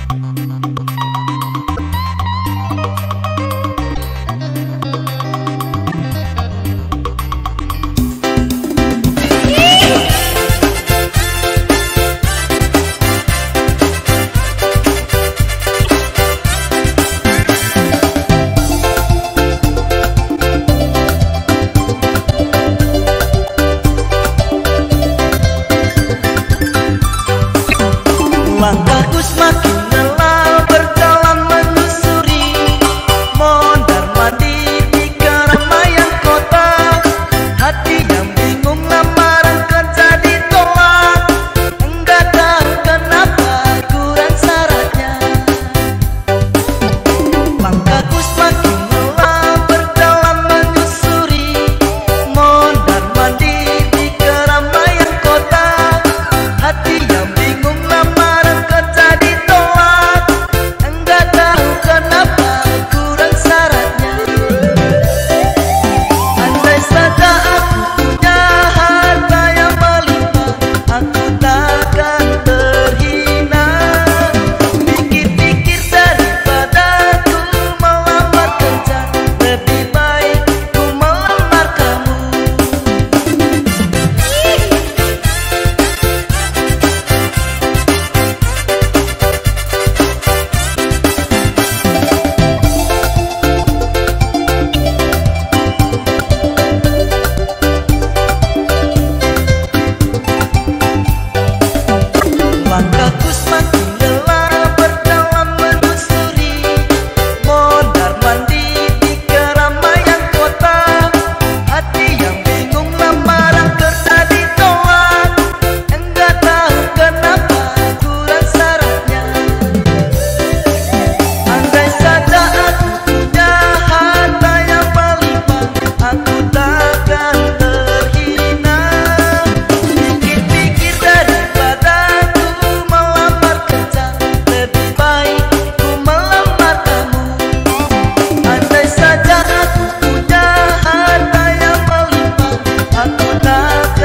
Langkahku semakin lelah berjalan menyusuri mondar-mandir di keramaian kota. Hati yang bingung lamaran kerja ditolak, enggak tahu kenapa kurang syaratnya. Langkahku semakin lelah berjalan menyusuri mondar-mandir di keramaian kota. Hati yang bingung lamaran kerja ditolak, enggak tahu kenapa kurang syaratnya. Andai saja aku punya harta yang melimpah, aku takkan terhina. Pikir-pikir daripada ku melamar kerja, lebih baik ku melamar kamu. Langkahku semakin lelah berjalan menyusuri mondar-mandir di keramaian kota. Hati yang bingung lamaran kerja ditolak, enggak tahu kenapa kurang syaratnya. Andai saja aku punya harta yang melimpah, aku takkan terhina. Pikir-pikir daripada ku melamar kerja, lebih baik ku melamar kamu. Andai saja aku punya harta yang melimpah, aku takkan